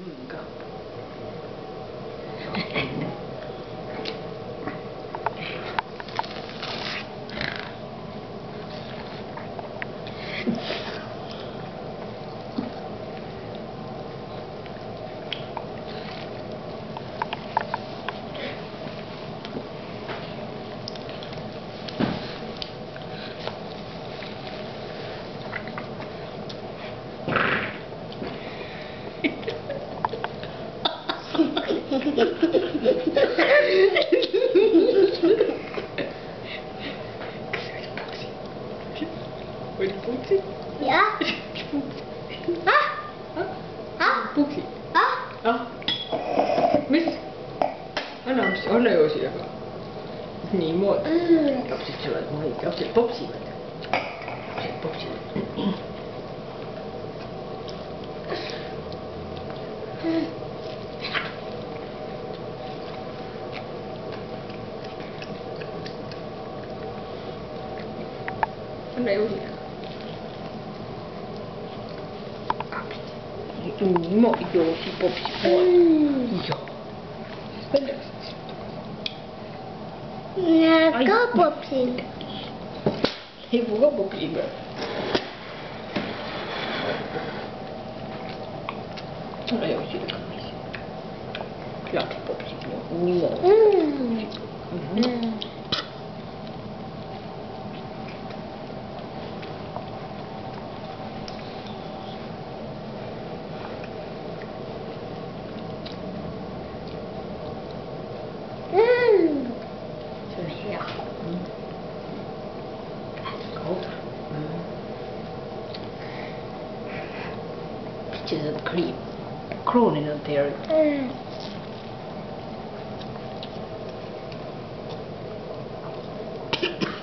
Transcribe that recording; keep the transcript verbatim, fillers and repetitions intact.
Mm, go. Wil je poetsen? Ja. Ah. Ah. Poetsen. Ah. Ah. Mis? Anna, mis anna Joosile ka. Niimoodi. Mm. Lapsed söövad muid, lapsed popsivad. Lapsed popsivad. Anna Joosile. Niimoodi Joosi popsi poole. Joo. Ja, ka popsin. Ei kuka popsi peal. Anna Joosile ka mis. Lapsi popsi niimoodi. Mm. Mhm. Mm. See on hea. Kaup. Pictures of cream crawling up there. Mm.